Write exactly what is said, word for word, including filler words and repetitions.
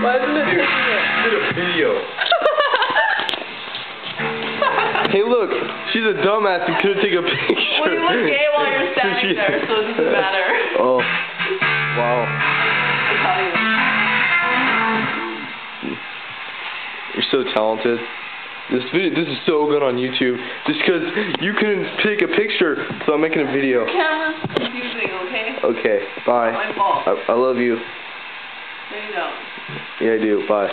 Why isn't it Dude, taking it? did a video. Hey, look, she's a dumbass and couldn't take a picture. Well, you look gay while you're standing there, so it doesn't matter. Oh, wow. I tell you. You're so talented. This video, this is so good on YouTube. Just because you couldn't take a picture, so I'm making a video. Camera's confusing, okay? Okay, bye. My fault. I, I love you. No, you don't. Yeah, I do. Bye.